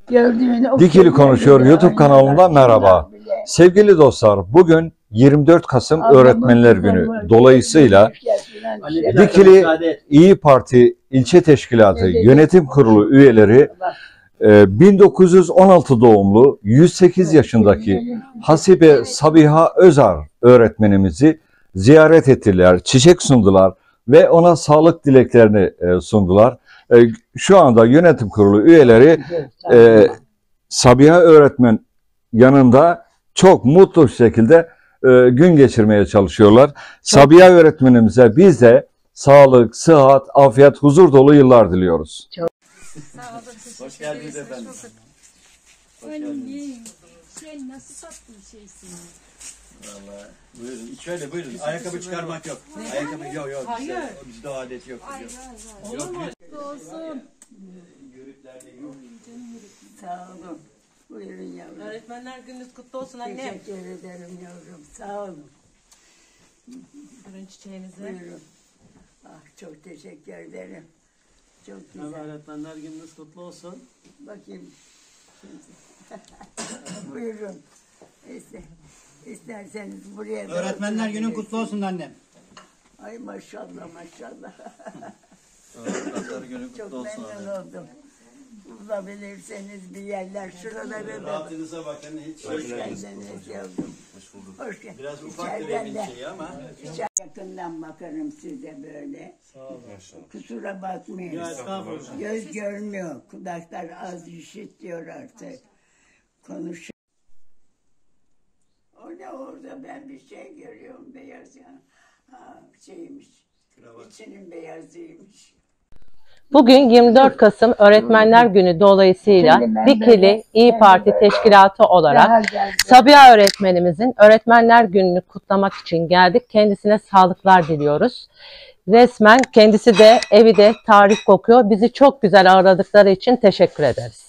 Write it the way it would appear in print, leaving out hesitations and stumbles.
Dikili Konuşuyor YouTube kanalından merhaba. Sevgili dostlar, bugün 24 Kasım Öğretmenler Günü dolayısıyla Dikili İyi Parti İlçe Teşkilatı Yönetim Kurulu üyeleri 1916 doğumlu 108 yaşındaki Hasibe Sabiha Özar öğretmenimizi ziyaret ettiler, çiçek sundular ve ona sağlık dileklerini sundular. Şu anda yönetim kurulu üyeleri Sabiha öğretmen yanında çok mutlu şekilde gün geçirmeye çalışıyorlar. Sabiha öğretmenimize biz de sağlık, sıhhat, afiyet, huzur dolu yıllar diliyoruz. Sağ olun. Hoş geldiniz efendim. Anne, sen nasıl tatlı şeysin? Vallahi buyurun. Şöyle buyurun. Ayakkabı çıkarmak yok. Ayakkabı yok. Hayır. Bizde o adet yok. Hayır. Yok. Olsun. Yörüklerde yok. Sağ olun. Buyurun yavrum. Öğretmenler gününüz kutlu olsun annem. Teşekkür ederim yavrum. Sağ olun. Buyurun çiçeğinizi. Buyurun. Ah çok teşekkür ederim. Çok güzel. Öğretmenler gününüz kutlu olsun. Bakayım. Buyurun. İsterseniz buraya da Öğretmenler günün oturabilirsiniz. kutlu olsun annem. Ay maşallah maşallah. Öğretmenler günü Çok kutlu olsun. memnun oldum. Bulabilirseniz bir yerler şuraları da. Rahatınıza bakın. Hiç Hoş geldiniz yavrum. Hoş bulduk. Hoş geldiniz. Biraz ufak bir şey ama. Yakından bakarım size böyle. Sağ olun. Kusura bakmayın. Ya estağfurullah. Göz görmüyor, kulaklar az işitiyor artık. Konuşuyor. O ne orada ben bir şey görüyorum beyaz ya. Ha şeymiş. İçinin beyazıymış. Bugün 24 Kasım Öğretmenler Günü dolayısıyla Dikili İyi Parti Teşkilatı olarak Sabiha öğretmenimizin Öğretmenler Günü'nü kutlamak için geldik. Kendisine sağlıklar diliyoruz. Resmen kendisi de evi de tarih kokuyor. Bizi çok güzel ağırladıkları için teşekkür ederiz.